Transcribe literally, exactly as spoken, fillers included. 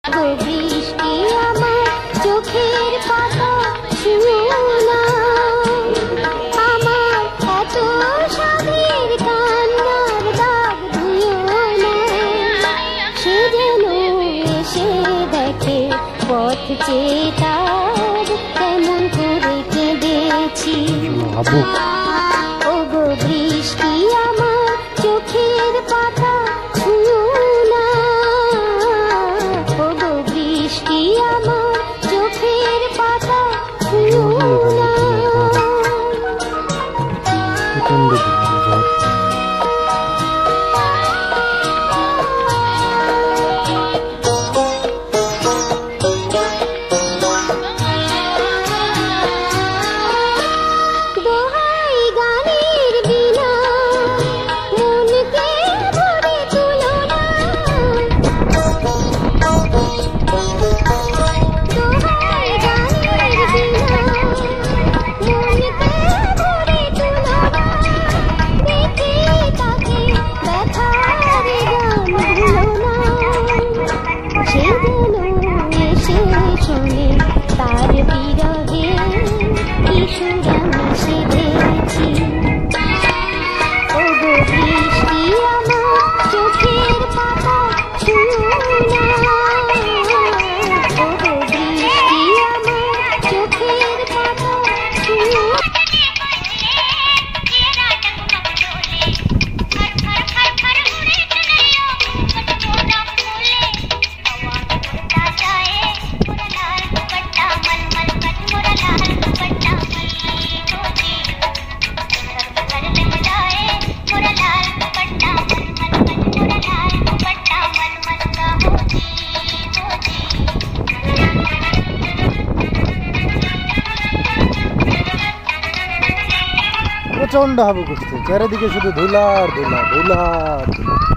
বৃষ্টি আমার চোখের পাতা ছুঁয়ো না, আমার এত স্বাদের কান্নার দাগ ধুয়ো না। সে যেন এসে দেখে পথ চেয়ে তার কেমন করে কেঁদেছি। ও গো বৃষ্টি আমার চোখের পাতা ছুঁয়ো না, ও গো বৃষ্টি আমার চোখের পাতা ছুঁয়ো না। তার বিরহে কিশোর আমি সেধেছি। ও গো বৃষ্টি আমার চোখের পাতা ছুঁয়ো না, ও গো বৃষ্টি আমার চোখের পাতা ছুঁয়ো না। প্রচন্ড হাবু করছে, চারিদিকে শুধু ধুলা আর ধুলা ধুলা।